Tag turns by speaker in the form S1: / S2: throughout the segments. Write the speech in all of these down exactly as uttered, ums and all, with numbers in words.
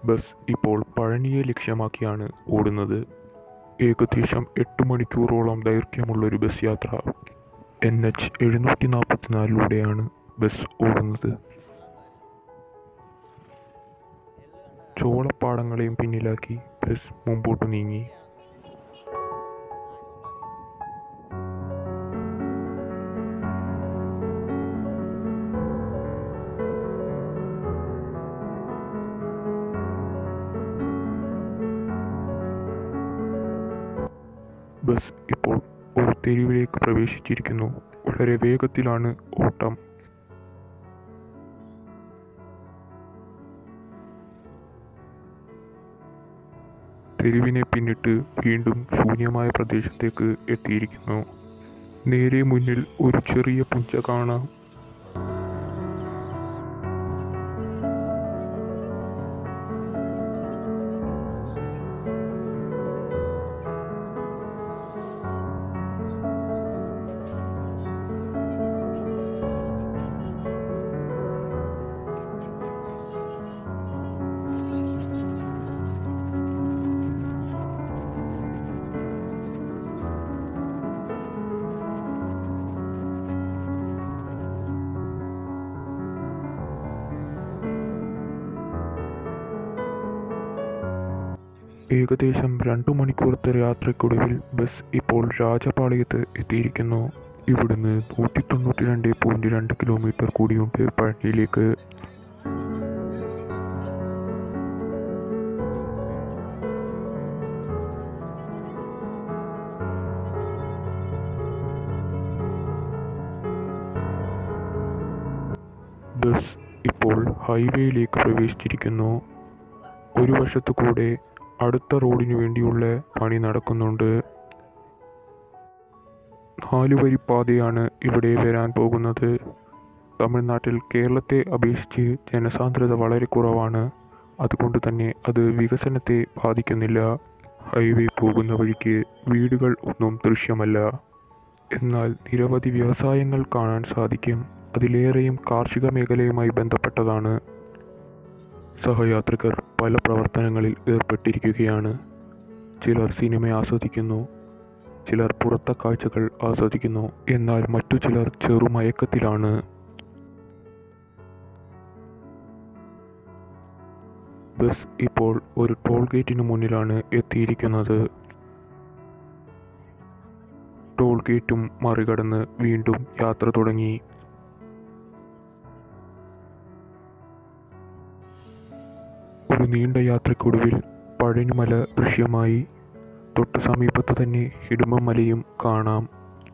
S1: Bus ഇപ്പോൾ പഴനിയെ ലക്ഷ്യമാക്കിയാണ് ഓടുന്നത്. ഏകദേശം എട്ട് മണിക്കൂറോളം ദൈർഘ്യമുള്ളൊരു ബസ് യാത്ര. എൻ എച്ച് എഴുന്നൂറ്റി നാൽപ്പത്തിനാലിലൂടെയാണ് ബസ് ഓടുന്നത്. ചോളപ്പാടങ്ങളെയും പിന്നിലാക്കി ബസ് മുമ്പോട്ട് നീങ്ങി. ബസ് ഇപ്പോൾ ഒരു തെരുവിലേക്ക് പ്രവേശിച്ചിരിക്കുന്നു. വളരെ വേഗത്തിലാണ് ഓട്ടം. തെരുവിനെ പിന്നിട്ട് വീണ്ടും ശൂന്യമായ പ്രദേശത്തേക്ക് എത്തിയിരിക്കുന്നു. നേരെ മുന്നിൽ ഒരു ചെറിയ പുഞ്ച കാണാം. ഏകദേശം രണ്ടു മണിക്കൂറത്തെ യാത്രയ്ക്കൊടുവിൽ ബസ് ഇപ്പോൾ രാജപാളയത്ത് എത്തിയിരിക്കുന്നു. ഇവിടുന്ന് നൂറ്റി തൊണ്ണൂറ്റി രണ്ട് പോയിന്റ് രണ്ട് കിലോമീറ്റർ കൂടിയുണ്ട് പഴനിയിലേക്ക്. ബസ് ഇപ്പോൾ ഹൈവേയിലേക്ക് പ്രവേശിച്ചിരിക്കുന്നു. ഒരു വശത്തു കൂടെ അടുത്ത റോഡിനു വേണ്ടിയുള്ള പണി നടക്കുന്നുണ്ട്. നാലുവരി പാതയാണ് ഇവിടെ വരാൻ പോകുന്നത്. തമിഴ്നാട്ടിൽ കേരളത്തെ അപേക്ഷിച്ച് ജനസാന്ദ്രത വളരെ കുറവാണ്. അതുകൊണ്ട് തന്നെ അത് വികസനത്തെ ബാധിക്കുന്നില്ല. ഹൈവേ പോകുന്ന വഴിക്ക് വീടുകൾ ഒന്നും ദൃശ്യമല്ല. എന്നാൽ നിരവധി വ്യവസായങ്ങൾ കാണാൻ സാധിക്കും. അതിലേറെയും കാർഷിക മേഖലയുമായി ബന്ധപ്പെട്ടതാണ്. സഹയാത്രികർ പല പ്രവർത്തനങ്ങളിൽ ഏർപ്പെട്ടിരിക്കുകയാണ്. ചിലർ സിനിമ ആസ്വദിക്കുന്നു, ചിലർ പുറത്തെ കാഴ്ചകൾ ആസ്വദിക്കുന്നു, എന്നാൽ മറ്റു ചിലർ ചെറുമയക്കത്തിലാണ്. ബസ് ഇപ്പോൾ ഒരു ടോൾ ഗേറ്റിന് മുന്നിലാണ് എത്തിയിരിക്കുന്നത്. ടോൾ ഗേറ്റും മറികടന്ന് വീണ്ടും യാത്ര തുടങ്ങി. ഒരു നീണ്ട യാത്രയ്ക്കൊടുവിൽ പഴനിമല ദൃശ്യമായി. തൊട്ടു സമീപത്ത് തന്നെ ഇടുമ്പമലയും കാണാം.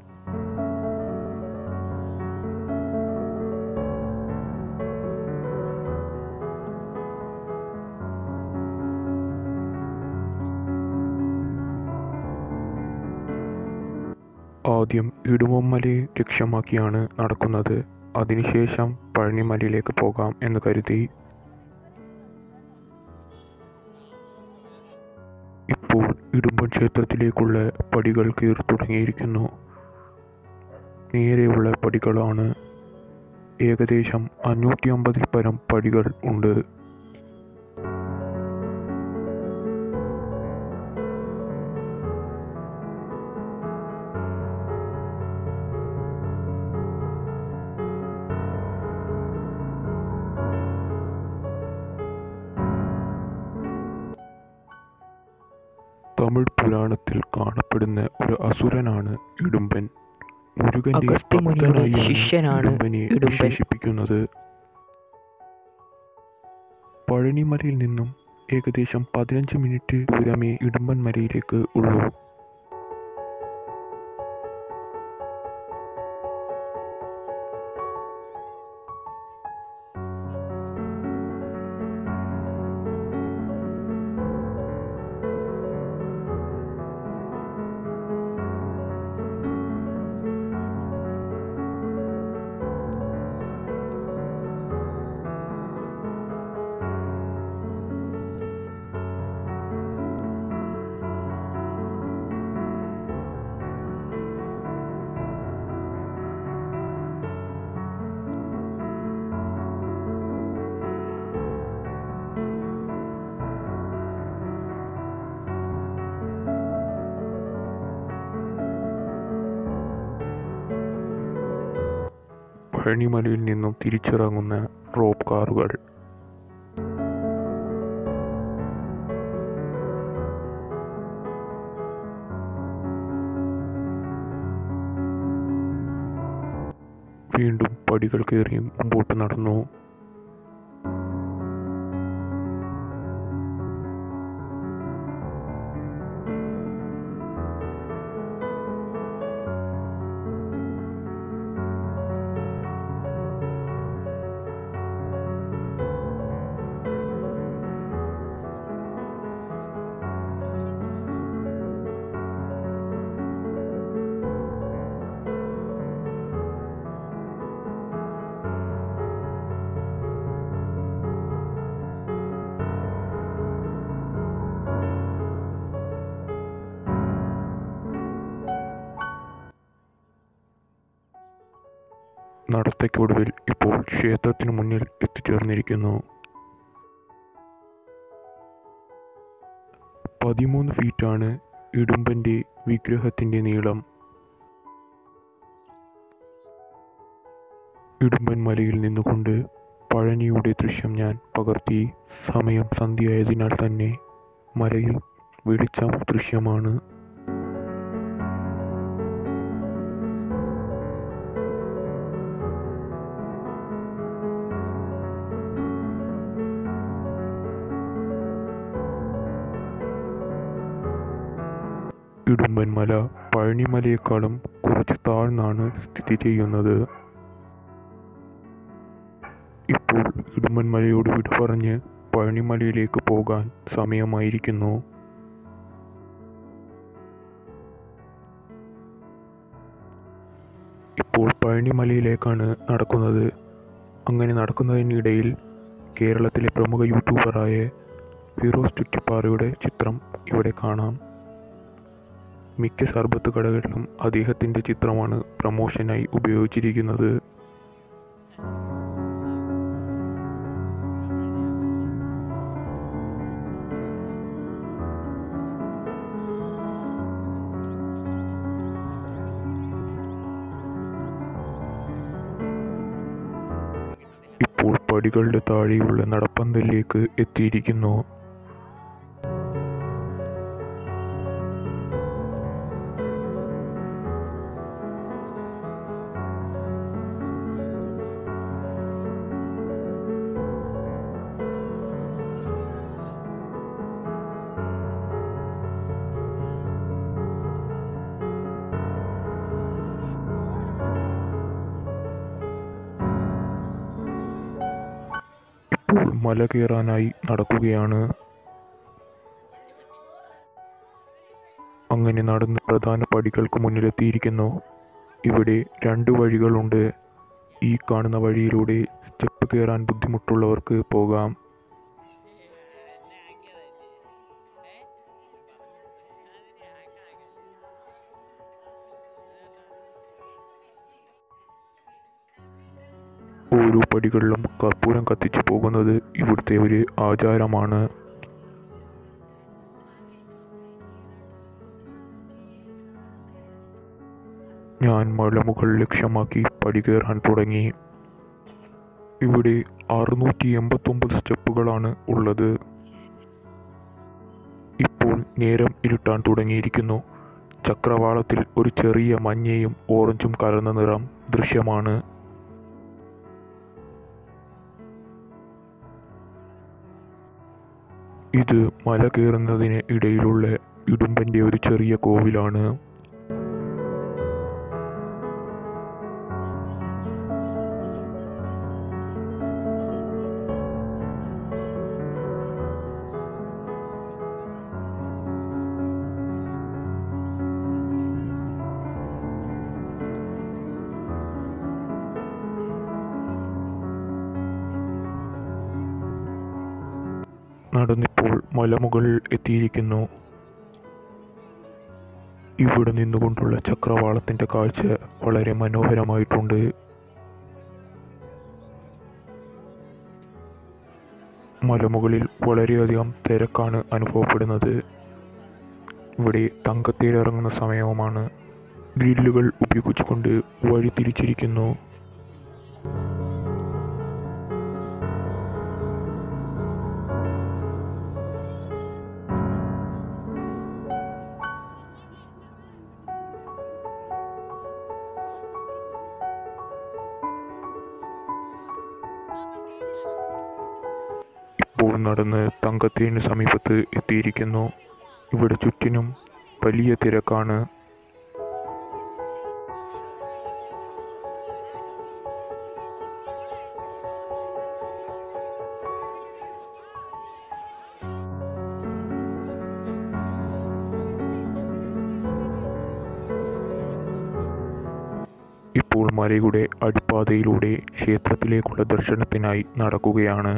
S1: ആദ്യം ഇടുമ്പമലയെ ലക്ഷ്യമാക്കിയാണ് നടക്കുന്നത്. അതിനുശേഷം പഴനിമലയിലേക്ക് പോകാം എന്ന് കരുതി. ഇപ്പോൾ ഇടുമ്പൻ ക്ഷേത്രത്തിലേക്കുള്ള പടികൾ കയറി തുടങ്ങിയിരിക്കുന്നു. നേരെയുള്ള പടികളാണ്. ഏകദേശം അഞ്ഞൂറ്റി അമ്പതിൽ പരം പടികൾ ഉണ്ട്. തമിഴ് പുരാണത്തിൽ കാണപ്പെടുന്ന ഒരു അസുരനാണ് ഇടുമ്പൻ. മുരുകന്റെ ഭക്തനായാണ് ഇടുമ്പനെ വിശേഷിപ്പിക്കുന്നത്. പഴനിമലയിൽ നിന്നും ഏകദേശം പതിനഞ്ച് മിനിറ്റ് ദൂരമേ ഇടുമ്പൻ മലയിലേക്ക് ഉള്ളൂ. പഴനിമലയിൽ നിന്നും തിരിച്ചിറങ്ങുന്ന റോപ്പ് കാറുകൾ. വീണ്ടും പടികൾ കയറി മുമ്പോട്ട് നടന്നു. നടത്തയ്ക്കൊടുവിൽ ഇപ്പോൾ ക്ഷേത്രത്തിനു മുന്നിൽ എത്തിച്ചേർന്നിരിക്കുന്നു. പതിമൂന്ന് ഫീറ്റാണ് ഇടുമ്പന്റെ വിഗ്രഹത്തിന്റെ നീളം. ഇടുമ്പൻ മലയിൽ നിന്നുകൊണ്ട് പഴനിയുടെ ദൃശ്യം ഞാൻ പകർത്തി. സമയം സന്ധ്യയായതിനാൽ തന്നെ മലയിൽ വെളിച്ചം ദൃശ്യമാണ്. ഇടുമ്പൻ മല പഴനിമലയേക്കാളും കുറച്ച് താഴ്ന്നാണ് സ്ഥിതി ചെയ്യുന്നത്. ഇപ്പോൾ ഇടുമ്പൻ മലയോട് വിട പറഞ്ഞ് പഴനിമലയിലേക്ക് പോകാൻ സമയമായിരിക്കുന്നു. ഇപ്പോൾ പഴനിമലയിലേക്കാണ് നടക്കുന്നത്. അങ്ങനെ നടക്കുന്നതിനിടയിൽ കേരളത്തിലെ പ്രമുഖ യൂട്യൂബറായ ഫിറോസ് ചുറ്റിപ്പാറയുടെ ചിത്രം ഇവിടെ കാണാം. മിക്ക സർബത്ത് കടകളിലും അദ്ദേഹത്തിൻ്റെ ചിത്രമാണ് പ്രമോഷനായി ഉപയോഗിച്ചിരിക്കുന്നത്. ഇപ്പോൾ പടികളുടെ താഴെയുള്ള നടപ്പന്തലിലേക്ക് എത്തിയിരിക്കുന്നു. ഇപ്പോൾ മല കയറാനായി നടക്കുകയാണ്. അങ്ങനെ നടന്ന് പ്രധാന പടികൾക്ക് മുന്നിലെത്തിയിരിക്കുന്നു. ഇവിടെ രണ്ട് വഴികളുണ്ട്. ഈ കാണുന്ന വഴിയിലൂടെ സ്റ്റെപ്പ് കയറാൻ ബുദ്ധിമുട്ടുള്ളവർക്ക് പോകാം. ഓരോ പടികളിലും കർപ്പൂരം കത്തിച്ചു പോകുന്നത് ഇവിടുത്തെ ഒരു ആചാരമാണ്. ഞാൻ മലമുകൾ ലക്ഷ്യമാക്കി പടി കയറാൻ തുടങ്ങി. ഇവിടെ അറുന്നൂറ്റി എൺപത്തൊമ്പത് സ്റ്റെപ്പുകളാണ് ഉള്ളത്. ഇപ്പോൾ നേരം ഇരുട്ടാൻ തുടങ്ങിയിരിക്കുന്നു. ചക്രവാളത്തിൽ ഒരു ചെറിയ മഞ്ഞയും ഓറഞ്ചും കലർന്ന നിറം ദൃശ്യമാണ്. ഇത് മല കയറുന്നതിന് ഇടയിലുള്ള ഇടുമ്പന്റെ ഒരു ചെറിയ കോവിലാണ്. നടന്നിപ്പോൾ മലമുകളിൽ എത്തിയിരിക്കുന്നു. ഇവിടെ നിന്നുകൊണ്ടുള്ള ചക്രവാളത്തിന്റെ കാഴ്ച വളരെ മനോഹരമായിട്ടുണ്ട്. മലമുകളിൽ വളരെയധികം തിരക്കാണ് അനുഭവപ്പെടുന്നത്. ഇവിടെ തങ്കത്തേരിറങ്ങുന്ന സമയവുമാണ്. ഗ്രില്ലുകൾ ഉപയോഗിച്ചുകൊണ്ട് വഴി തിരിച്ചിരിക്കുന്നു. വീണ്ടും നടന്ന് തങ്കത്തേന് സമീപത്ത് എത്തിയിരിക്കുന്നു. ഇവിടെ ചുറ്റിനും വലിയ തിരക്കാണ്. ഇപ്പോൾ മലയുടെ അടിപ്പാതയിലൂടെ ക്ഷേത്രത്തിലേക്കുള്ള ദർശനത്തിനായി നടക്കുകയാണ്.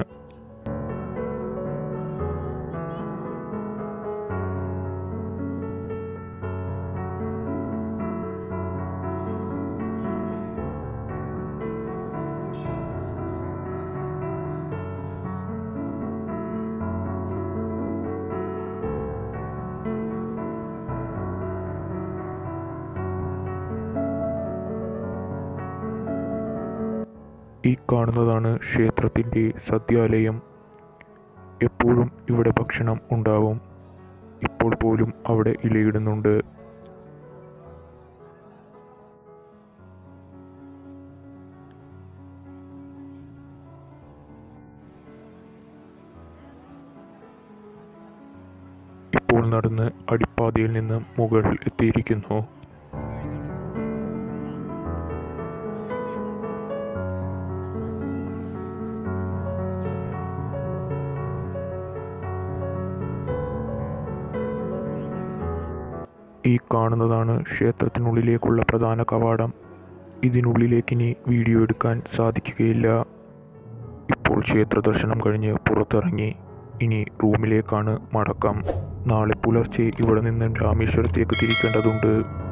S1: ഈ കാണുന്നതാണ് ക്ഷേത്രത്തിൻ്റെ സദ്യാലയം. എപ്പോഴും ഇവിടെ ഭക്ഷണം ഉണ്ടാവും. ഇപ്പോൾ പോലും അവിടെ ഇലയിടുന്നുണ്ട്. ഇപ്പോൾ നടന്ന് അടിപ്പാതയിൽ നിന്ന് മുകളിൽ എത്തിയിരിക്കുന്നു. ഈ കാണുന്നതാണ് ക്ഷേത്രത്തിനുള്ളിലേക്കുള്ള പ്രധാന കവാടം. ഇതിനുള്ളിലേക്കിനി വീഡിയോ എടുക്കാൻ സാധിക്കുകയില്ല. ഇപ്പോൾ ക്ഷേത്ര ദർശനം കഴിഞ്ഞ് പുറത്തിറങ്ങി. ഇനി റൂമിലേക്കാണ് മടക്കം. നാളെ പുലർച്ചെ ഇവിടെ നിന്ന് രാമേശ്വരത്തേക്ക് തിരിക്കേണ്ടതുണ്ട്.